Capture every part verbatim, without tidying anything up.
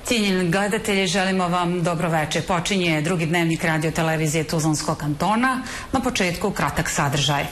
Cijenjeni gledatelji, želimo vam dobro večer. Počinje drugi dnevnik radio televizije Tuzlanskog kantona. Na početku kratak sadržaj.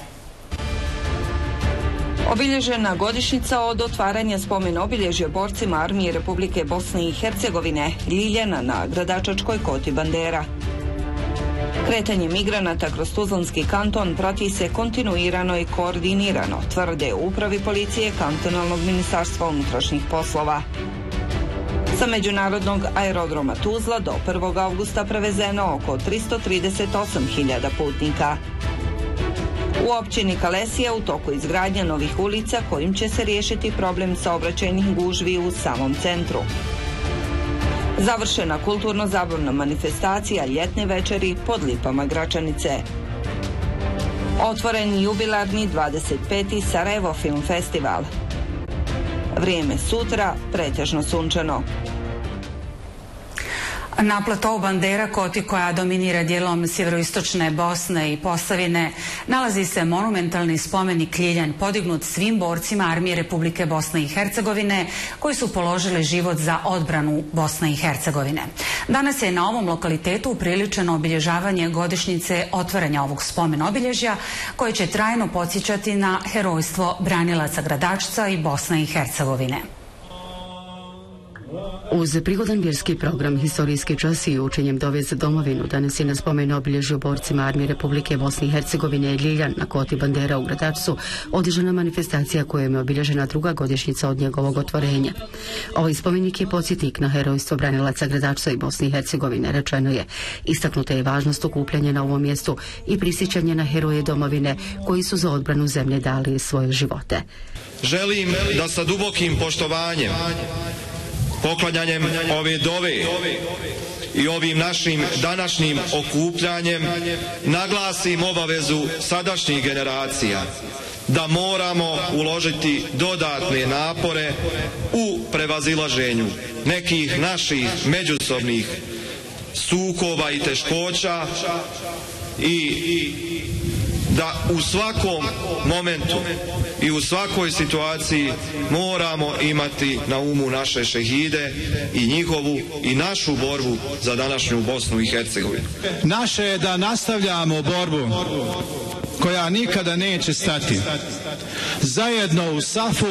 Obilježena godišnjica od otvaranja spomen obilježja borcima Armije Republike Bosne i Hercegovine, Ljiljana na Gradačačkoj koti Bandera. Kretanje migranata kroz Tuzlanski kanton prati se kontinuirano i koordinirano, tvrde u upravi policije kantonalnog ministarstva unutrašnjih poslova. Sa međunarodnog aerodroma Tuzla do prvog avgusta prevezeno oko tristo trideset osam hiljada putnika. U općini Kalesija u toku izgradnja novih ulica kojim će se riješiti problem saobraćajnih gužvi u samom centru. Završena kulturno-zabavna manifestacija ljetne večeri pod lipama Gračanice. Otvoren jubilarni dvadeset peti Sarajevo Film Festival. Vrijeme sutra pretežno sunčano. Na platovu Bandera, koti koja dominira dijelom sjeveroistočne Bosne i Posavine, nalazi se monumentalni spomenik Ljiljan podignut svim borcima Armije Republike Bosne i Hercegovine koji su položili život za odbranu Bosne i Hercegovine. Danas je na ovom lokalitetu upriličeno obilježavanje godišnjice otvaranja ovog spomen obilježja koje će trajno podsjećati na herojstvo branilaca Gradačca i Bosne i Hercegovine. Uz prigodan vjerski program, historijski čas i učenjem dove za domovinu, danas je na spomen obilježju borcima Armije Republike Bosne i Hercegovine Ljiljan na koti Bandera u Gradačcu održana manifestacija kojom je obilježena druga godišnjica od njegovog otvorenja. Ovaj spomenik je podsjetnik na herojstvo branilaca Gradačca i Bosne i Hercegovine, rečeno je. Istaknuta je važnost okupljanja na ovom mjestu i prisjećanje na heroje domovine koji su za odbranu zemlje dali svoje živote. Želim da sa dubokim poštovanjem, poklanjanjem ove dove i ovim našim današnjim okupljanjem naglasim obavezu sadašnjih generacija da moramo uložiti dodatne napore u prevazilaženju nekih naših međusobnih sukoba i teškoća i da u svakom momentu i u svakoj situaciji moramo imati na umu naše šehide i njihovu i našu borbu za današnju Bosnu i Hercegovinu. Naše je da nastavljamo borbu koja nikada neće stati. Zajedno u safu,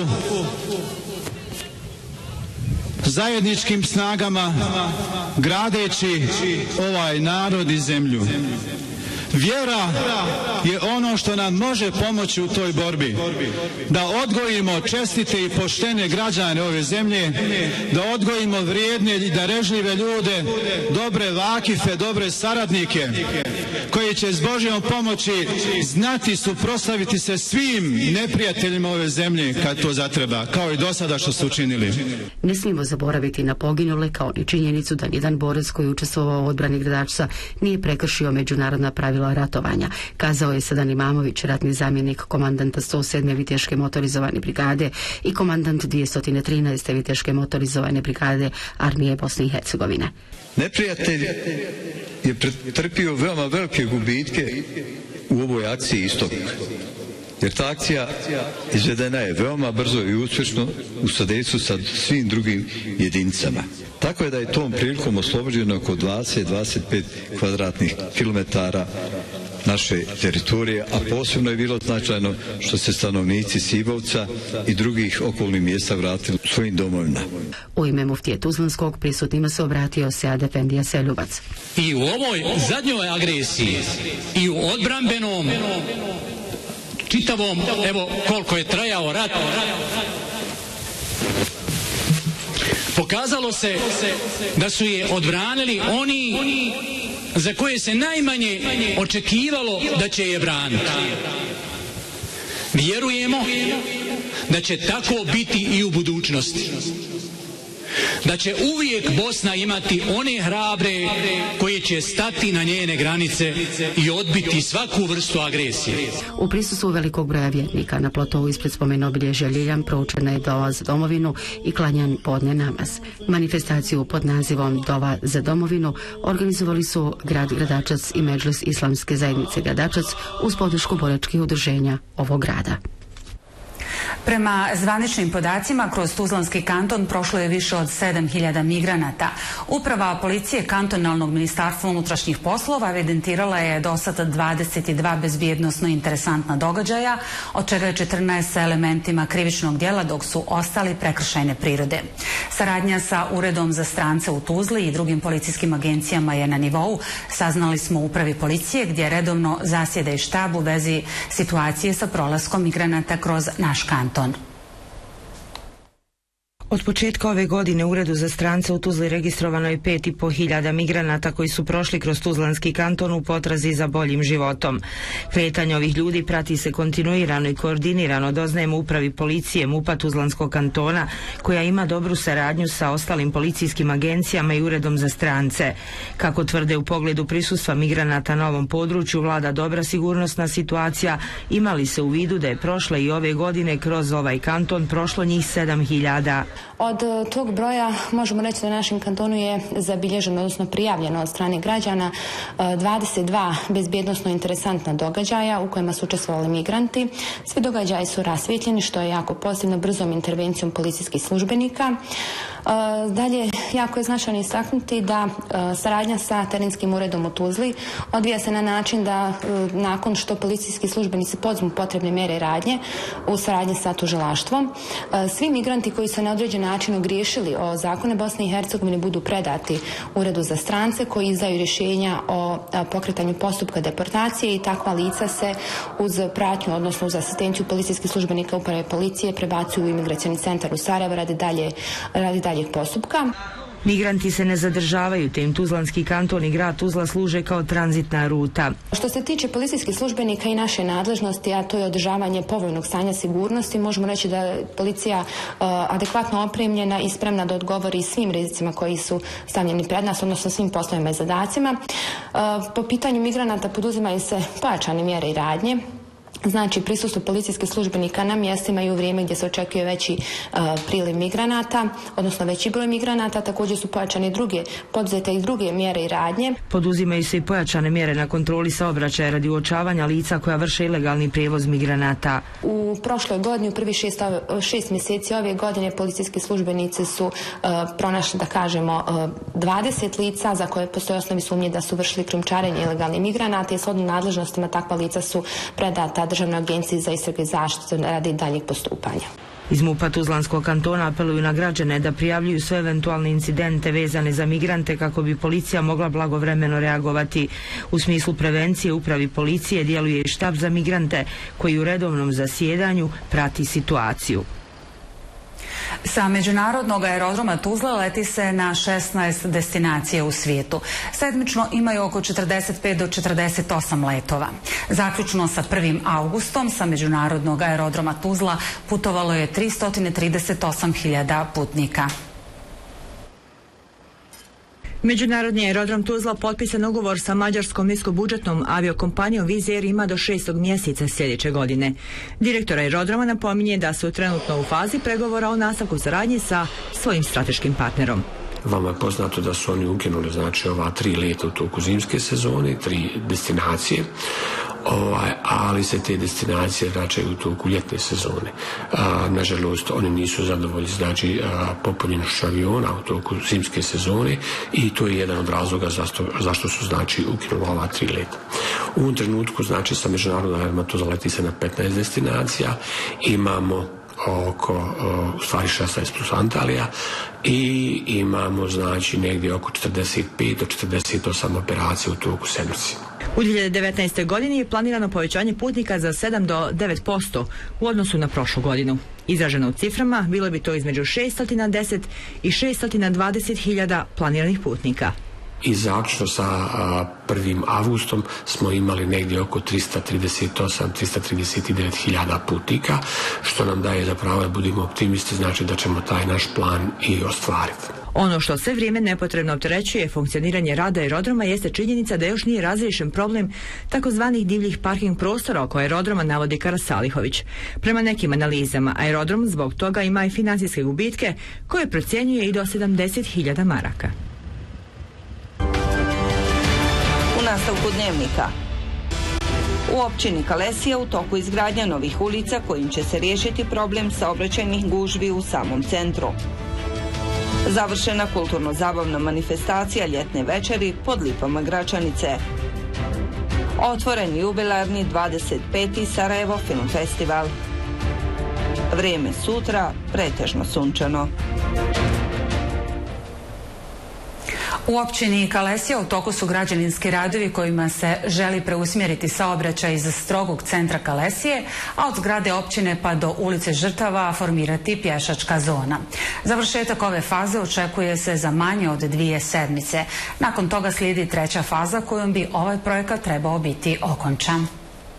zajedničkim snagama, gradeći ovaj narod i zemlju. Vjera je ono što nam može pomoći u toj borbi. Da odgojimo čestite i poštene građane ove zemlje, da odgojimo vrijedne i darežljive ljude, dobre vakife, dobre saradnike, koji će s Božjom pomoći znati suprotstaviti se svim neprijateljima ove zemlje kad to zatreba, kao i do sada što su učinili. Ne smijemo zaboraviti na poginule, kao ni činjenicu da nijedan borac koji je učestvovao u odbrani Gradačca nije prekršio međunarodna pravila ratovanja, kazao je Sadan Imamović, ratni zamjenik komandanta sto sedme Viteške motorizovane brigade i komandant dvjesto trinaeste Viteške motorizovane brigade Armije Bosne i Hercegovine. Neprijatelj je pretrpio veoma velike gubitke u ovoj akciji istog, jer ta akcija izvedena je veoma brzo i uspješno u sadejstvu sa svim drugim jedinicama. Tako je da je tom prilikom oslobođeno oko dvadeset do dvadeset pet kvadratnih kilometara naše teritorije, a posebno je bilo značajno što se stanovnici Sibovca i drugih okolnih mjesta vratili svojim domovima. U ime muftije Tuzlanskog prisutnima se obratio Sead Efendija Seljubac. I u ovoj zadnjoj agresiji i u odbrambenom čitavom, evo koliko je trajao rat, pokazalo se da su je odbranili oni za koje se najmanje očekivalo da će je braniti. Vjerujemo da će tako biti i u budućnosti. Da će uvijek Bosna imati one hrabre koje će stati na njene granice i odbiti svaku vrstu agresije. U prisustvu velikog broja vjernika na platovu ispred spomen obilježja Ljiljan proučena je dova za domovinu i klanjan podne namaz. Manifestaciju pod nazivom Dova za domovinu organizovali su grad Gradačac i Medžlis Islamske zajednice Gradačac uz podršku boračkih udruženja ovog grada. Prema zvaničnim podacima, kroz Tuzlanski kanton prošlo je više od sedam hiljada migranata. Uprava policije kantonalnog ministarstva unutrašnjih poslova evidentirala je do sada dvadeset dva bezbjednosno interesantna događaja, od čega je četrnaest sa elementima krivičnog djela, dok su ostali prekršajne prirode. Saradnja sa Uredom za strance u Tuzli i drugim policijskim agencijama je na nivou, saznali smo u upravi policije, gdje redovno zasjeda i štab u vezi situacije sa prolaskom migranata kroz naš kanton. Od početka ove godine u Uredu za strance u Tuzli registrovano je pet i po hiljada migranata koji su prošli kroz Tuzlanski kanton u potrazi za boljim životom. Kretanje ovih ljudi prati se kontinuirano i koordinirano, doznajemo upravi policije MUP-a Tuzlanskog kantona, koja ima dobru saradnju sa ostalim policijskim agencijama i Uredom za strance. Kako tvrde, u pogledu prisustva migranata na ovom području vlada dobra sigurnosna situacija, imali se u vidu da je prošle i ove godine kroz ovaj kanton prošlo njih sedam hiljada. Od tog broja možemo reći da u našem kantonu je zabilježeno, odnosno prijavljeno od strane građana dvadeset dva bezbjednosno interesantna događaja u kojima su učestvovali migranti. Svi događaji su rasvjetljeni, što je jako pozitivno, brzom intervencijom policijskih službenika. Dalje, jako je značajno istaknuti da saradnja sa terenskim uredom u Tuzli odvija se na način da nakon što policijski službenici poduzmu potrebne mjere i radnje u saradnji sa tužilaštvom, svi migranti koji se na određen način ogriješili o zakone Bosne i Hercegovine budu predati Uredu za strance, koji izdaju rješenja o pokretanju postupka deportacije, i takva lica se uz pratnju, odnosno uz asistenciju policijskih službenika uprave policije prebacuju u imigracioni centar u Sarajevo radi dalje, radi daljeg postupka. Migranti se ne zadržavaju, te im Tuzlanski kanton i grad Tuzla služe kao tranzitna ruta. Što se tiče policijskih službenika i naše nadležnosti, a to je održavanje povoljnog stanja sigurnosti, možemo reći da je policija uh, adekvatno opremljena i spremna da odgovori svim rizicima koji su stavljeni pred nas, odnosno svim poslovima i zadacima. Uh, po pitanju migranata poduzimaju se pojačane mjere i radnje. Znači, prisustvo policijskih službenika na mjestima i u vrijeme gdje se očekuje veći uh, priliv migranata, odnosno veći broj migranata. Također su pojačane druge, poduzete i druge mjere i radnje. Poduzimaju se i pojačane mjere na kontroli saobraćaja radi uočavanja lica koja vrše ilegalni prijevoz migranata. U prošloj godini, u prvi šest, šest mjeseci ove godine, policijski službenici su uh, pronašli, da kažemo, uh, dvadeset lica za koje postoje osnovi sumnje da su vršili krijumčarenje ilegalnih migranata, i shodno nadležnostima takva lica su predata Državnoj agenciji za istragu i zaštitu radi daljeg postupanja. Iz MUP-a Tuzlanskog kantona apeluju na građane da prijavljuju sve eventualne incidente vezane za migrante kako bi policija mogla blagovremeno reagovati. U smislu prevencije upravi policije djeluje i štab za migrante koji u redovnom zasjedanju prati situaciju. Sa međunarodnog aerodroma Tuzla leti se na šesnaest destinacija u svijetu. Sedmično imaju oko četrdeset pet do četrdeset osam letova. Zaključno sa prvim augustom sa međunarodnog aerodroma Tuzla putovalo je tristo trideset osam hiljada putnika. Međunarodni aerodrom Tuzla potpisan ugovor sa mađarskom niskobudžetnom aviokompanijom Wizz Air ima do šestog mjeseca sljedeće godine. Direktor aerodroma napominje da su trenutno u fazi pregovora o nastavku saradnje sa svojim strateškim partnerom. Vama je poznato da su oni ukinuli, znači, ova tri leta u toku zimske sezone, tri destinacije, ovaj, ali se te destinacije vraćaju u toku ljetne sezone. A, nažalost, oni nisu zadovoljni, znači, popunjenošću aviona u toku zimske sezone, i to je jedan od razloga zašto, zašto su, znači, ukinuli ova tri leta. U ovom trenutku, znači, sa međunarodnom aerodromom to zaleti se na petnaest destinacija, imamo oko, u stvari šesnaest plus Antalija, i imamo, znači, negdje oko četrdeset pet do četrdeset osam operacija u toku sedmice. U dvije hiljade devetnaestoj godini je planirano povećanje putnika za sedam do devet posto u odnosu na prošlu godinu. Izraženo u ciframa, bilo bi to između šesto deset i šesto dvadeset hiljada planiranih putnika. I zaključno sa a, prvim avgustom smo imali negdje oko tristo trideset osam do tristo trideset devet hiljada putnika, što nam daje zapravo da budemo optimisti, znači da ćemo taj naš plan i ostvariti. Ono što sve vrijeme nepotrebno opterećuje funkcioniranje rada aerodroma jeste činjenica da još nije razriješen problem takozvanih divljih parking prostora oko aerodroma, navodi Karasalihović. Prema nekim analizama, aerodrom zbog toga ima i financijske gubitke koje procjenjuje i do sedamdeset hiljada maraka. U nastavku Dnevnika. U općini Kalesija u toku izgradnja novih ulica kojim će se riješiti problem saobraćajnih gužvi u samom centru. Završena kulturno-zabavna manifestacija ljetne večeri pod lipama Gračanice. Otvoren jubilarni dvadeset peti Sarajevo Film Festival. Vrijeme sutra pretežno sunčano. U općini Kalesija u toku su građevinski radovi kojima se želi preusmjeriti saobraćaj iz strogog centra Kalesije, a od zgrade općine pa do ulice Žrtava formirati pješačka zona. Završetak ove faze očekuje se za manje od dvije sedmice. Nakon toga slijedi treća faza kojom bi ovaj projekat trebao biti okončan.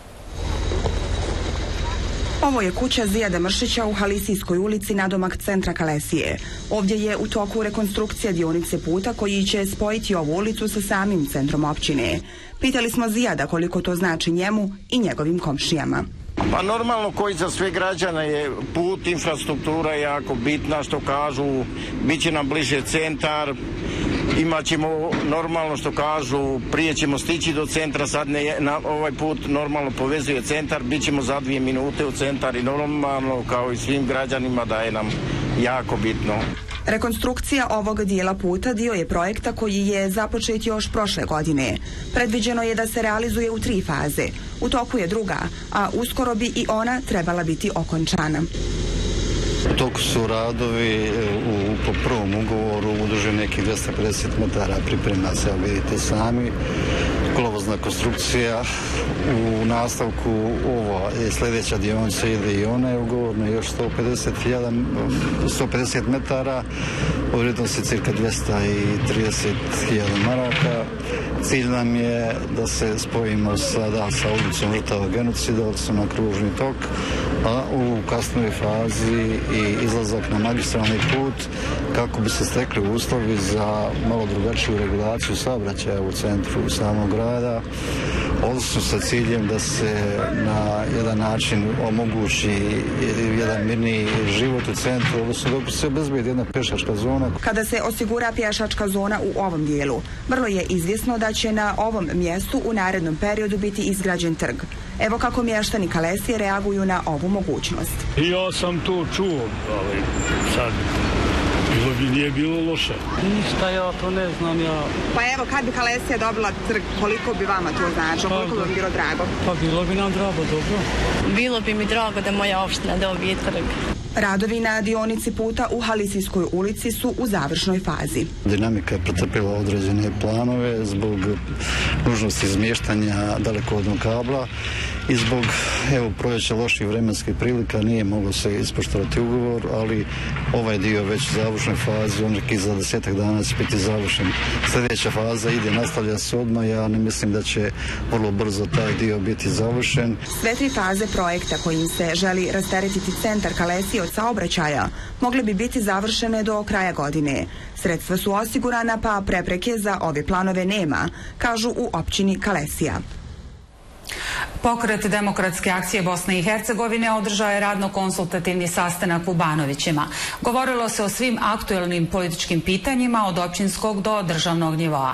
Ovo je kuća Zijada Mršića u Halisijskoj ulici nadomak centra Kalesije. Ovdje je u toku rekonstrukcija dionice puta koji će spojiti ovu ulicu sa samim centrom općine. Pitali smo Zijada koliko to znači njemu i njegovim komšijama. Pa normalno koji za sve građane je put, infrastruktura je jako bitna, što kažu, bit će nam bliže centar, imat ćemo normalno što kažu, prije ćemo stići do centra, sad ne, na ovaj put normalno povezuje centar, bit ćemo za dvije minute u centar i normalno kao i svim građanima da je nam jako bitno. Rekonstrukcija ovog dijela puta dio je projekta koji je započet još prošle godine. Predviđeno je da se realizuje u tri faze. U toku je druga, a uskoro bi i ona trebala biti okončana. U toku su radovi u, po prvom ugovoru u dužini nekih dvjesto pedeset metara, priprema se, vidite sami, kolovozna konstrukcija. U nastavku ovo je sljedeća dionica ide i ona je ugovorna još sto pedeset metara, u vrijednosti cirka dvjesto trideset hiljada maraka. Cilj nam je da se spojimo sada sa ulicom Žrtava genocida, odnosno na kružni tok, a u kasnoj fazi i izlazak na magistralni put kako bi se stekli uslovi za malo drugačiju regulaciju saobraćaja u centru samog grada, odnosno sa ciljem da se na jedan način omogući jedan mirniji život u centru, odnosno da se obezbedi jedna pješačka zona. Kada se osigura pješačka zona u ovom dijelu, vrlo je izvjesno da će na ovom mjestu u narednom periodu biti izgrađen trg. Evo kako mještani Kalesije reaguju na ovu mogućnost. Ja sam to čuo, ali sad bilo bi nije bilo loše. Ništa, ja to ne znam, ja... Pa evo, kad bi Kalesija dobila trg, koliko bi vama to značilo, koliko bi vam bilo drago? Pa bilo bi nam drago, dobro. Bilo bi mi drago da moja opština dobije trg. Radovi na dionici puta u Halisijskoj ulici su u završnoj fazi. Dinamika je pretrpila određene planove zbog nužnosti izmještanja dalekovodnog kabla i zbog evo proljeća loših vremenskih prilika nije moglo se ispoštovati ugovor, ali ovaj dio već u završnoj fazi, on neki za desetak dana će biti završen. Sljedeća faza ide, nastavlja se odmah, ja ne mislim da će vrlo brzo taj dio biti završen. Sve tri faze projekta kojim se želi rasteretiti centar Kalesije od saobraćaja mogle bi biti završene do kraja godine. Sredstva su osigurana pa prepreke za ove planove nema, kažu u općini Kalesija. Pokret Demokratske akcije Bosne i Hercegovine održao je radno-konsultativni sastanak u Banovićima. Govorilo se o svim aktuelnim političkim pitanjima od općinskog do državnog nivoa.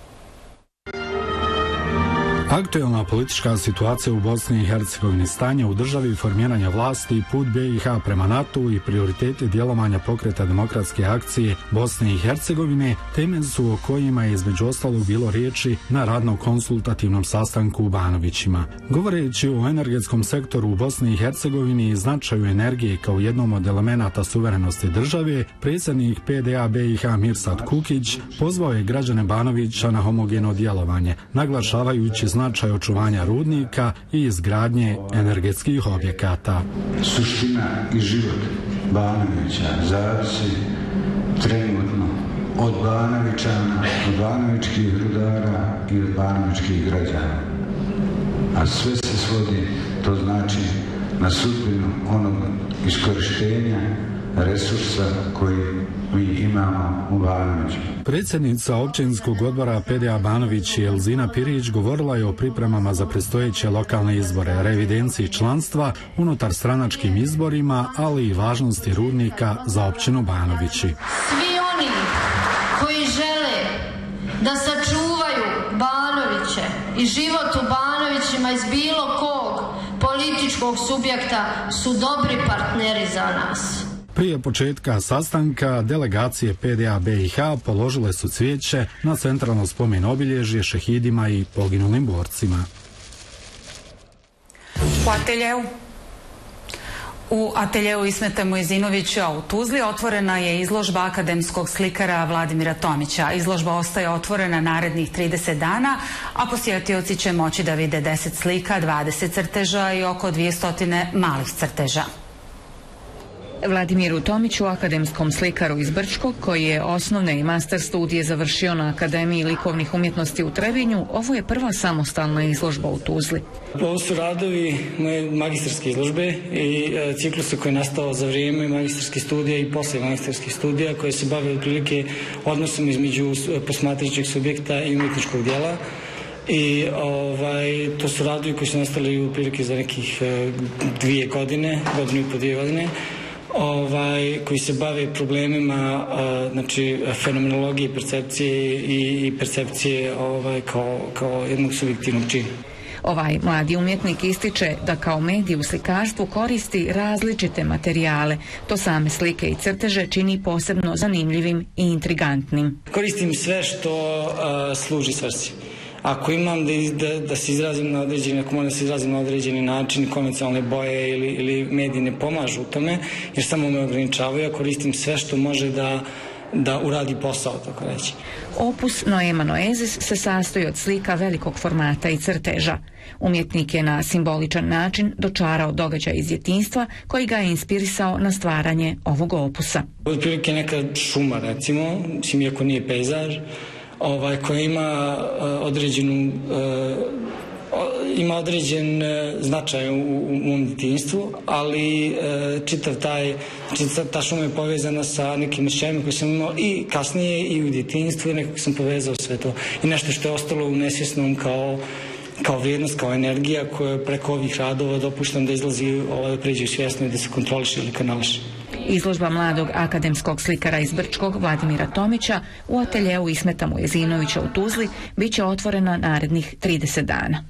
Aktuelna politička situacija u Bosni i Hercegovini, stanje u državi, formiranja vlasti, put B i H prema NATO-u i prioriteti djelovanja Pokreta Demokratske akcije Bosne i Hercegovine teme su o kojima je između ostalog bilo riječi na radno-konsultativnom sastanku u Banovićima. Govoreći o energetskom sektoru u Bosni i Hercegovini i značaju energije kao jednom od elemenata suverenosti države, predsjednik P D A B i H Mirsad Kukić pozvao je građane Banovića na homogeno djelovanje, naglašavajući značaj očuvanja rudnika i izgradnje energetskih objekata. Suština i život Banovića zavisi trenutno od Banovićana, od banovičkih rudara i od banovičkih građana. A sve se svodi, to znači, na sudbinu onog iskorištenja resursa koji mi imamo u Banoviću. Predsjednica općinskog odbora P D A Banović Elzina Pirić govorila je o pripremama za predstojeće lokalne izbore, revidenciji članstva, unutar stranačkim izborima, ali i važnosti rudnika za općinu Banovići. Svi oni koji žele da sačuvaju Banoviće i život u Banovićima iz bilo kog političkog subjekta su dobri partneri za nas. Prije početka sastanka delegacije P D A B i H položile su cvijeće na centralno spomen obilježje šehidima i poginulim borcima. U ateljeu U ateljeu Ismeta Mujezinovića u Tuzli otvorena je izložba akademskog slikara Vladimira Tomića. Izložba ostaje otvorena narednih trideset dana, a posjetioci će moći da vide deset slika, dvadeset crteža i oko dvjesto malih crteža. Vladimiru Tomiću, akademskom slikaru iz Brčkog, koji je osnovne i master studije završio na Akademiji likovnih umjetnosti u Trebinju, ovo je prva samostalna izložba u Tuzli. Ovo su radovi moje magistarske izložbe i e, ciklusa koji je nastao za vrijeme magistarskih studija i posle magistarskih studija, koje se bave otprilike odnosom između posmatrajućeg subjekta i umjetničkog dijela. I ovaj, to su radovi koji su nastali u prilike za nekih e, dvije godine, godinu i po dvije godine. Ovaj, koji se bave problemima a, znači, fenomenologije, percepcije i, i percepcije ovaj, kao, kao jednog subjektivnog čina. Ovaj mladi umjetnik ističe da kao medij u slikarstvu koristi različite materijale. To same slike i crteže čini posebno zanimljivim i intrigantnim. Koristim sve što a, služi svrsi. Ako imam da, da, da se izrazim na određeni, ako moram da se izrazim na određeni način, konvencionalne boje ili, ili mediji ne pomažu u tome, jer samo me ograničavaju, ja koristim sve što može da, da uradi posao, tako reći. Opus Noema Noezis se sastoji od slika velikog formata i crteža. Umjetnik je na simboličan način dočarao događaj iz djetinjstva koji ga je inspirisao na stvaranje ovog opusa. Otprilike neka šuma, recimo, mislim, iako nije pejzaž, ovaj, koja ima uh, određenu uh, ima određen uh, značaj u, u mom djetinjstvu, ali uh, čitav taj, čitav ta šuma je povezana sa nekim osjećajima koje sam imao i kasnije i u djetinjstvu i nekako sam povezao sve to. I nešto što je ostalo u nesvjesnom kao, kao vrijednost, kao energija koja preko ovih radova dopuštam da izlazi, ovaj, da pređe u svjesno i da se kontroliše ili kanališe. Izložba mladog akademskog slikara iz Brčkog Vladimira Tomića u ateljeu Ismeta Mujezinovića u Tuzli bit će otvorena narednih trideset dana.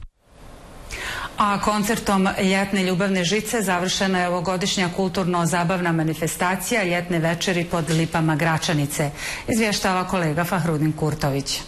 A koncertom Ljetne ljubavne žice završena je ovogodišnja kulturno-zabavna manifestacija Ljetne večeri pod lipama Gračanice, izvještava kolega Fahrudin Kurtović.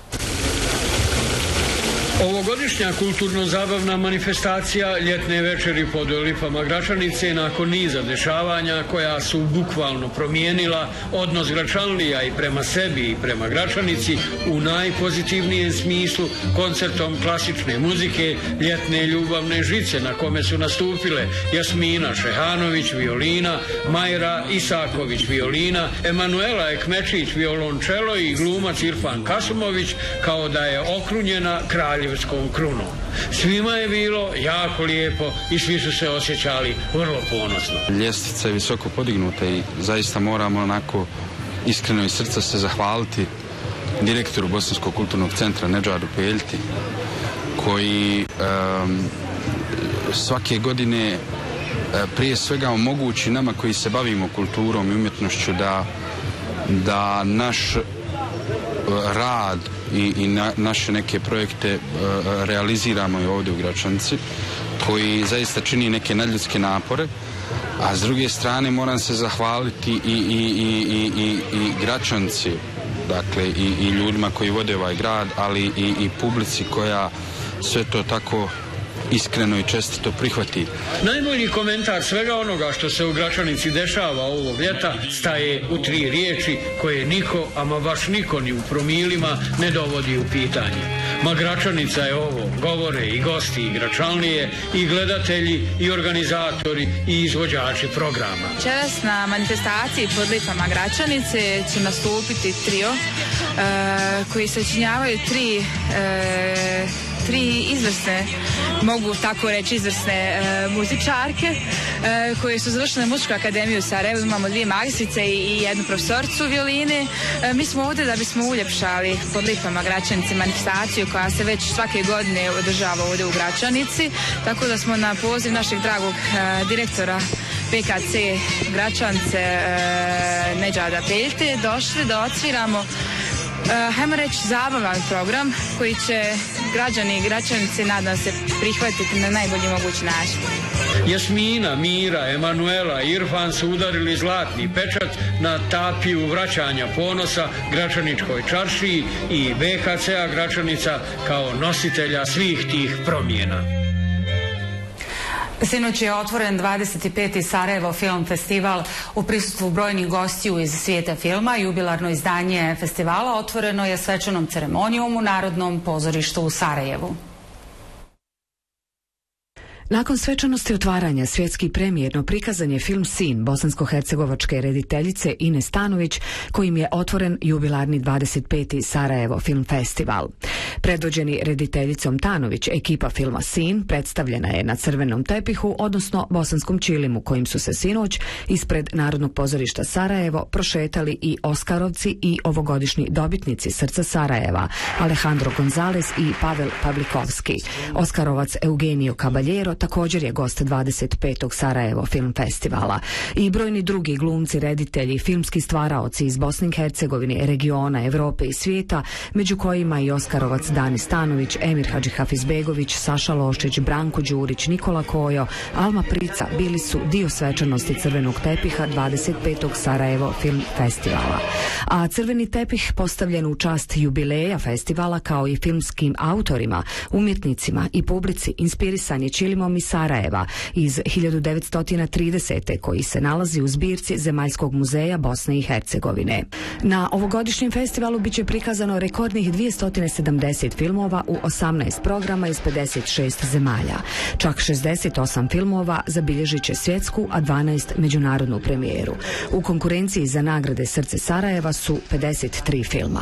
Ovogodišnja kulturno-zabavna manifestacija Ljetne večeri pod lipama Gračanice nakon niza dešavanja koja su bukvalno promijenila odnos Gračanlija i prema sebi i prema Gračanici u najpozitivnijem smislu koncertom klasične muzike Ljetne ljubavne žice na kome su nastupile Jasmina Šehanović violina, Majra Isaković violina, Emanuela Ekmečić violončelo i glumac Irfan Kasumović kao da je okrunjena kralj krunom. Svima je bilo jako lijepo i svi su se osjećali vrlo ponosno. Ljestvica je visoko podignuta i zaista moramo onako iskreno iz srca se zahvaliti direktoru Bosanskog kulturnog centra Nedžadu Peljti, koji um, svake godine prije svega omogući nama koji se bavimo kulturom i umjetnošću da, da naš rad i, i na, naše neke projekte uh, realiziramo i ovdje u Gračanici, koji zaista čini neke nadljudske napore, a s druge strane moram se zahvaliti i, i, i, i, i, i Gračanci, dakle i, i ljudima koji vode ovaj grad, ali i, i publici koja sve to tako iskreno i čestito prihvati. Najbolji komentar svega onoga što se u Gračanici dešava ovog ljeta staje u tri riječi koje niko, ama baš niko ni u promilima ne dovodi u pitanje. Ma Gračanica je ovo, govore i gosti i Gračanlije i gledatelji i organizatori i izvođači programa. Večeras na manifestaciji pod lipama Gračanice će nastupiti trio e, koji sačinjavaju tri e, tri izvrsne, mogu tako reći izvrsne e, muzičarke e, koje su završile Muzičku akademiju u Sarajevu. Imamo dvije magistrice i, i jednu profesoricu violine. E, mi smo ovdje da bismo uljepšali pod lipama Gračanice manifestaciju koja se već svake godine održava ovdje u Gračanici, tako da smo na poziv našeg dragog e, direktora P K C Gračanice e, Nedžada Peljte došli da odsviramo Uh, hajmo reći zabavan program koji će građani i građanice nadam se prihvatiti na najbolji mogući način. Jasmina, Mira, Emanuela, Irfan su udarili zlatni pečat na tapiju vraćanja ponosa Gračaničkoj čaršiji i B H C-a Gračanica kao nositelja svih tih promjena. Sinoć je otvoren dvadeset peti Sarajevo Film Festival u prisustvu brojnih gostiju iz svijeta filma. Jubilarno izdanje festivala otvoreno je svečanom ceremonijom u Narodnom pozorištu u Sarajevu. Nakon svečanosti otvaranja svjetski premijerno prikazan je film Sin bosansko-hercegovačke rediteljice Ine Stanović, kojim je otvoren jubilarni dvadeset peti Sarajevo Film Festival. Predvođeni rediteljicom Tanović, ekipa filma Sin predstavljena je na crvenom tepihu, odnosno bosanskom čilimu, kojim su se sinoć ispred Narodnog pozorišta Sarajevo prošetali i Oskarovci i ovogodišnji dobitnici Srca Sarajeva, Alejandro Gonzalez i Pavel Pavlikovski. Oskarovac Eugenio Caballero također je gost dvadeset petog Sarajevo Film Festivala. I brojni drugi glumci, reditelji, filmski stvaraoci iz Bosne i Hercegovine, regiona, Europe i svijeta, među kojima i Oskarovac Dani Stanović, Emir Hadžihafizbegović, Saša Lošić, Branko Đurić, Nikola Kojo, Alma Prica bili su dio svečanosti crvenog tepiha dvadeset petog Sarajevo Film Festivala. A crveni tepih postavljen u čast jubileja festivala kao i filmskim autorima, umjetnicima i publici inspirisan je čilimom iz Sarajeva iz hiljadu devetsto tridesete koji se nalazi u zbirci Zemaljskog muzeja Bosne i Hercegovine. Na ovogodišnjem festivalu biće prikazano rekordnih dvjesto sedamdeset filmova u osamnaest programa iz pedeset šest zemalja. Čak šezdeset osam filmova zabilježit će svjetsku, a dvanaest međunarodnu premijeru. U konkurenciji za nagrade Srce Sarajeva su pedeset tri filma.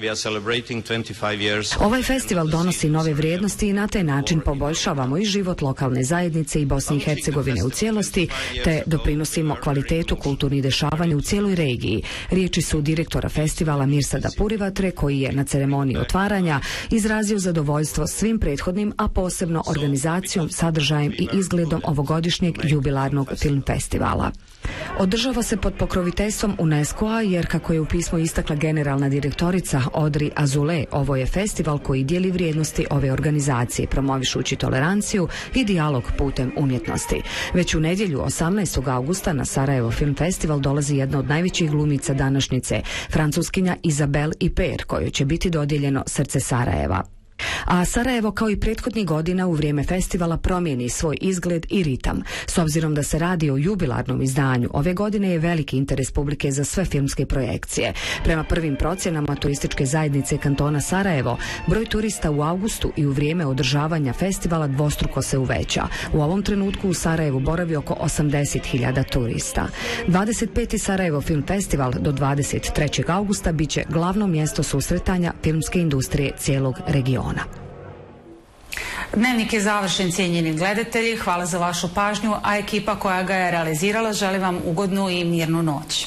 Ovaj festival donosi nove vrijednosti i na taj način poboljšavamo i život lokalne zajednice i Bosne i Hercegovine u cijelosti, te doprinosimo kvalitetu kulturnih dešavanja u cijeloj regiji. Riječi su direktora festivala Mirsada Purivatre, koji je na ceremoniji otvaranja izrazio zadovoljstvo svim prethodnim, a posebno organizacijom, sadržajem i izgledom ovogodišnjeg jubilarnog film festivala. Održava se pod pokroviteljstvom UNESCO-a jer, kako je u pismu istakla generalna direktorica Audrey Azoulay, ovo je festival koji dijeli vrijednosti ove organizacije, promovišući toleranciju i dijalog putem umjetnosti. Već u nedjelju osamnaestog augusta na Sarajevo Film Festival dolazi jedna od najvećih glumica današnjice, francuskinja Isabelle Huppert, kojoj će biti dodijeljeno Srce Sarajeva. A Sarajevo, kao i prethodnih godina, u vrijeme festivala promijeni svoj izgled i ritam. S obzirom da se radi o jubilarnom izdanju, ove godine je veliki interes publike za sve filmske projekcije. Prema prvim procjenama turističke zajednice kantona Sarajevo, broj turista u augustu i u vrijeme održavanja festivala dvostruko se uveća. U ovom trenutku u Sarajevu boravi oko osamdeset hiljada turista. dvadeset peti Sarajevo Film Festival do dvadeset trećeg augusta biće glavno mjesto susretanja filmske industrije cijelog regiona. Dnevnik je završen, cijenjeni gledatelji. Hvala za vašu pažnju, a ekipa koja ga je realizirala želi vam ugodnu i mirnu noć.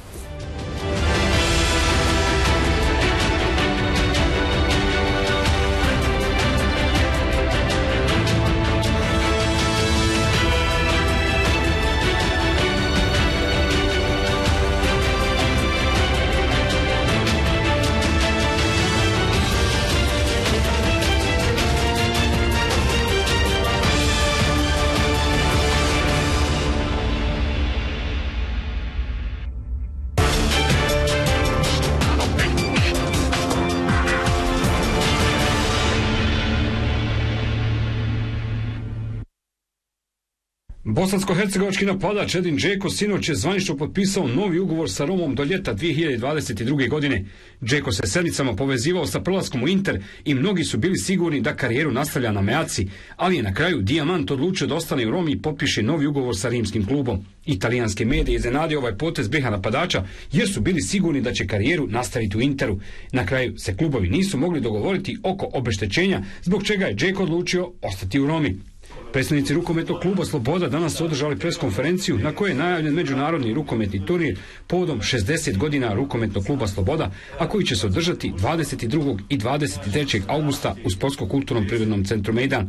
Bosansko-hercegovački napadač Edin Džeko sinoć je zvanično potpisao novi ugovor sa Romom do ljeta dvije hiljade dvadeset druge. godine. Džeko se sedmicama povezivao sa prelaskom u Inter i mnogi su bili sigurni da karijeru nastavlja na Meaci, ali je na kraju Dijamant odlučio da ostane u Romi i potpiše novi ugovor sa rimskim klubom. Italijanske medije iznenadio ovaj potez B iH napadača jer su bili sigurni da će karijeru nastaviti u Interu. Na kraju se klubovi nisu mogli dogovoriti oko obeštećenja, zbog čega je Džeko odlučio ostati u Romi. Predstavnici rukometnog kluba Sloboda danas su održali preskonferenciju na kojoj je najavljen međunarodni rukometni turnir povodom šezdeset godina rukometnog kluba Sloboda, a koji će se održati dvadeset drugog i dvadeset trećeg augusta u Sportsko-kulturnom privrednom centru Mejdan.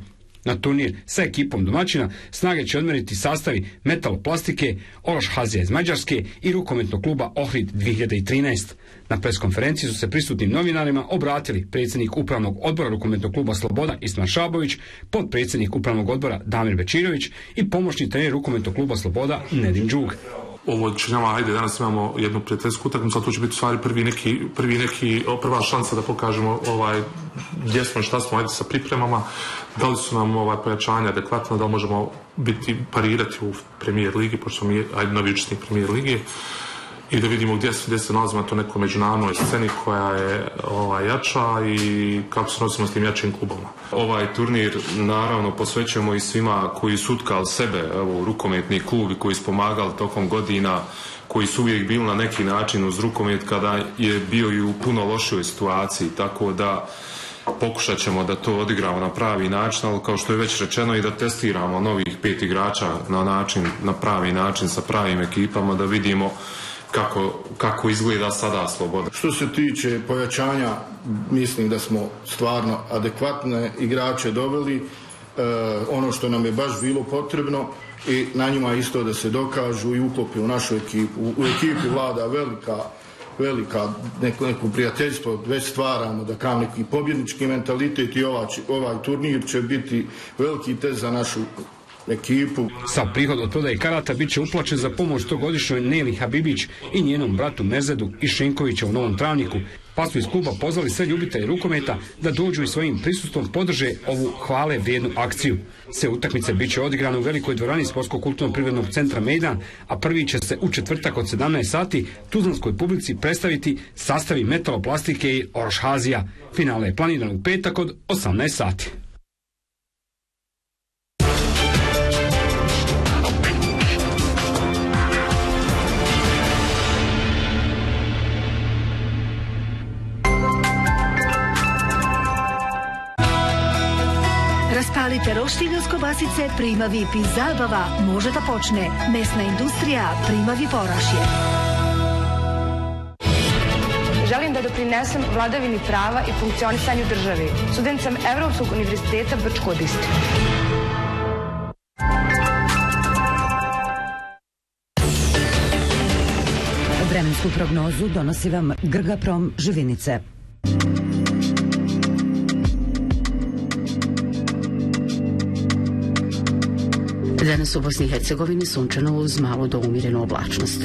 Na turnir sa ekipom domaćina snage će odmeriti sastavi Metaloplastike, Oroš Hazija iz Mađarske i rukometnog kluba Ohrid dvije hiljade trinaest. Na preskonferenciji su se prisutnim novinarima obratili predsjednik upravnog odbora rukometnog kluba Sloboda Isman Šabović, potpredsjednik upravnog odbora Damir Bečirović i pomoćni trener rukometnog kluba Sloboda Nedim Đug. Ovo će nama, ajde, danas imamo jednu prijateljsku utakmicu, ali to će biti u stvari prvi neki, prvi neki, prva šansa da pokažemo ovaj, gdje smo i šta smo, ajde, sa pripremama, da li su nam ovaj, pojačanja adekvatna, da li možemo biti, parirati u premijer ligi, pošto smo mi, ajde, novi učesnik premijer ligi, i da vidimo gdje se, gdje se nalazimo na to nekoj međunarodnoj sceni koja je ovaj, jača i kako se nosimo s tim jačim klubovima. Ovaj turnir naravno posvećujemo i svima koji su utkali sebe, evo, rukometni klub i koji su pomagali tokom godina, koji su uvijek bili na neki način uz rukomet kada je bio i u puno lošoj situaciji, tako da pokušat ćemo da to odigramo na pravi način, ali kao što je već rečeno i da testiramo novih pet igrača na način, na pravi način sa pravim ekipama, da vidimo Kako, kako izgleda sada Sloboda. Što se tiče pojačanja, mislim da smo stvarno adekvatne igrače doveli, e, ono što nam je baš bilo potrebno i na njima isto da se dokažu i uklope u našu ekipu. U, u ekipi vlada velika, velika neko, neko prijateljstvo, već stvaramo da kao neki pobjednički mentalitet i ovaj, ovaj turnir će biti veliki test za našu ekipu. Sav prihod od prodaje karata bit će uplaćen za pomoć togodišnjoj Neli Habibić i njenom bratu Merzedu i Šenkovića u Novom Travniku, pa su iz kluba pozvali sve ljubitelje rukometa da dođu i svojim prisustvom podrže ovu hvale vrijednu akciju. Sve utakmice bit će odigrane u velikoj dvorani Sportsko-kulturno-privrednog centra Mejdan, a prvi će se u četvrtak od sedamnaest sati tuzlanskoj publici predstaviti sastavi Metaloplastike i Oroš Hazija. Finale je planiran u petak od osamnaest sati. Raspalite roštilj uz kobasice, Prima V I P i zabava može da počne. Mesna industrija, Prima V I P Orašje. Želim da doprinesem vladavini prava i funkcionisanju države. Student sam Evropskog univerziteta Brčko Distri. Vremensku prognozu donosi vam Grgaprom Živinice. Danas u Bosni i Hercegovini sunčano uz malo do umjerenu oblačnost.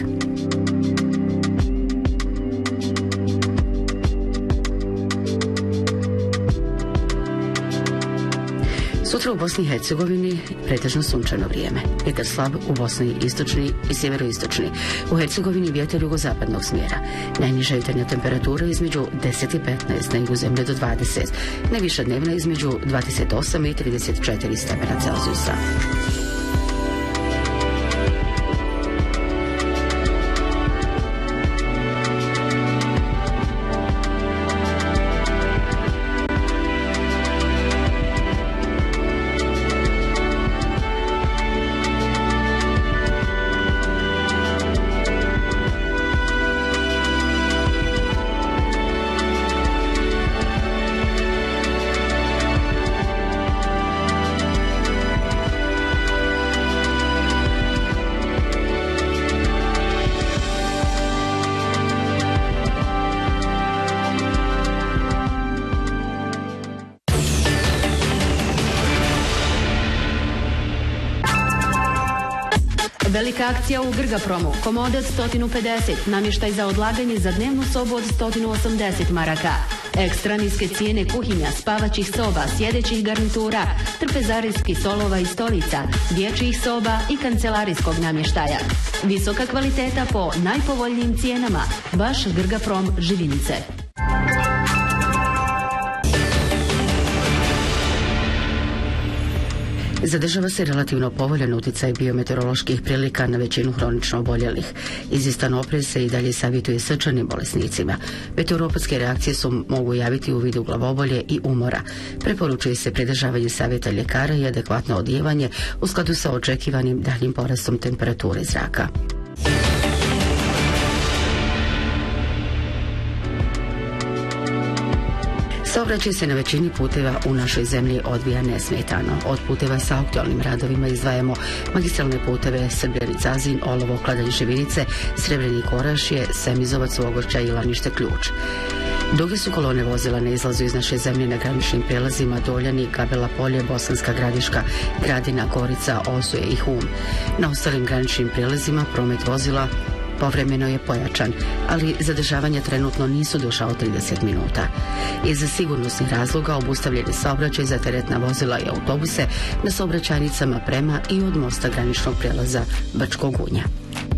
Sutra u Bosni i Hercegovini pretežno sunčano vrijeme. Vjetar slab u Bosni istočni i sjeveroistočni. U Hercegovini vjetar jugozapadnog smjera. Najniža jutarnja temperatura između deset i petnaest, na jugu zemlje do dvadeset. Najviša dnevna između dvadeset osam i trideset četiri stepena Celzijusa. Velika akcija u Grgapromu. Komode od sto pedeset, namještaj za odlaganje za dnevnu sobu od sto osamdeset maraka. Ekstra niske cijene kuhinja, spavaćih soba, sjedećih garnitura, trpezarijskih stolova i stolica, dječjih soba i kancelarijskog namještaja. Visoka kvaliteta po najpovoljnijim cijenama. Vaš Grgaprom Živinice. Zadržava se relativno povoljan utjecaj biometeoroloških prilika na većinu hronično oboljelih. Izvjestan oprez se i dalje savjetuje srčanim bolesnicima. Meteoropatske reakcije su mogu javiti u vidu glavobolje i umora. Preporučuje se pridržavanje savjeta ljekara i adekvatno odijevanje u skladu sa očekivanim daljim porastom temperature zraka. Sa Saobraćaj se na većini puteva u našoj zemlji odvija nesmetano. Od puteva sa aktualnim radovima izdvajamo magistralne puteve Srbljanic-Zazin, Olovo, Kladanj-Živinice, Srebrenik-Orašje, Semizovac-Ogorča i Lanište-Ključ. Duge su kolone vozila na izlazu iz naše zemlje na graničnim prelazima Doljani, Gabela Polje, Bosanska Gradiška, Gradina, Gorica, Osuje i Hum. Na ostalim graničnim prelazima promet vozila povremeno je pojačan, ali zadržavanja trenutno nisu duža od trideset minuta. Iz sigurnosnih razloga obustavljen je saobraćaj za teretna vozila i autobuse na saobraćajnicama prema i od mosta graničnog prelaza Brčko Gunja.